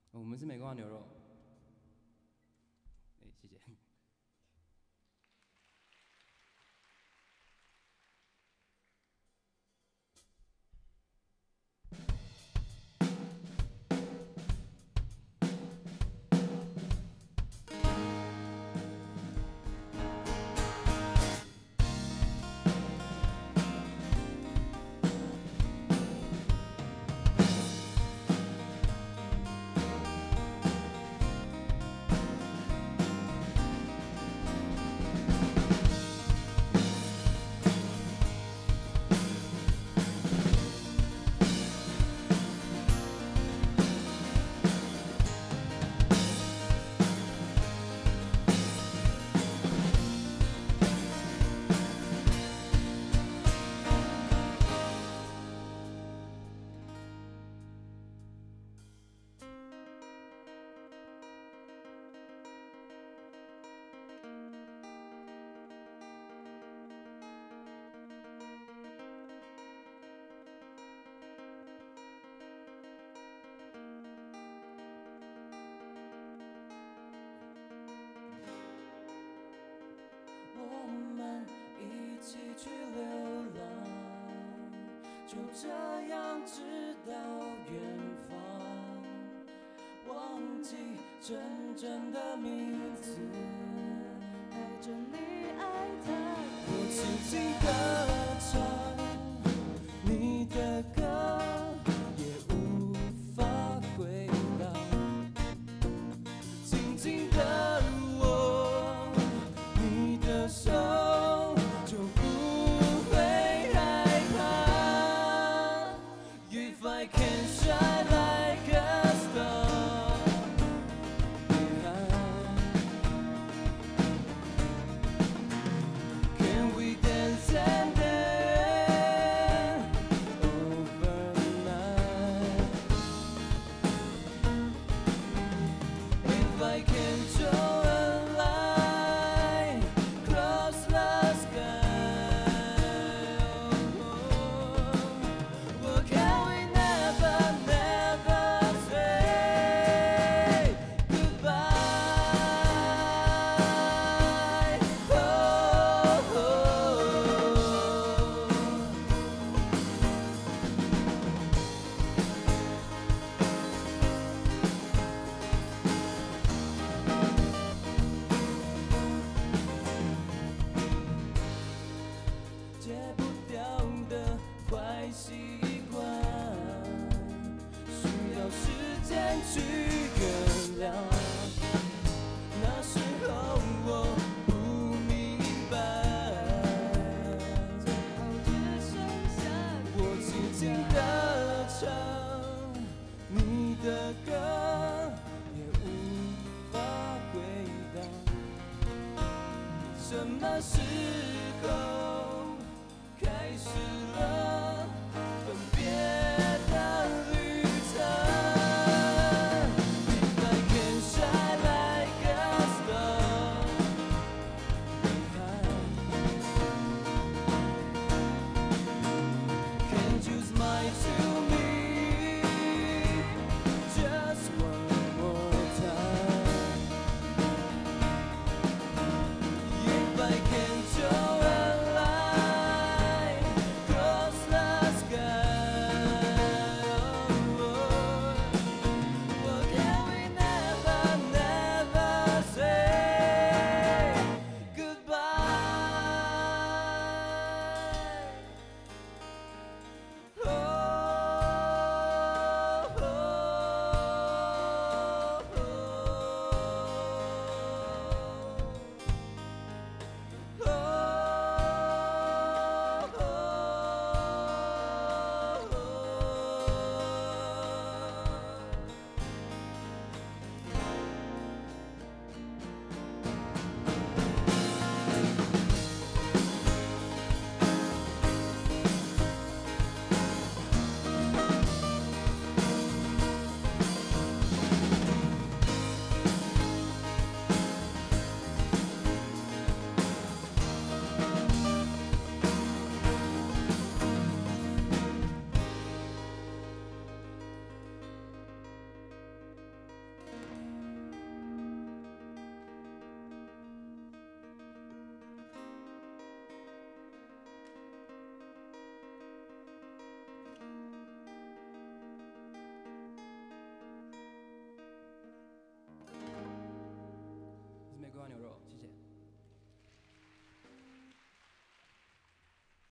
我们是美国牛肉。谢谢。 去流浪，就这样直到远方，忘记真正的名字， 带着你爱的我轻轻地唱你的歌，也无法回答，紧紧地握你的手。I can shine like a star behind. Can we dance and then overnight? If I can draw a line across the sky, what can we戒不掉的坏习惯，需要时间去原谅。那时候我不明白， 最后只剩下我轻轻地唱你的歌，也无法回答什么时候。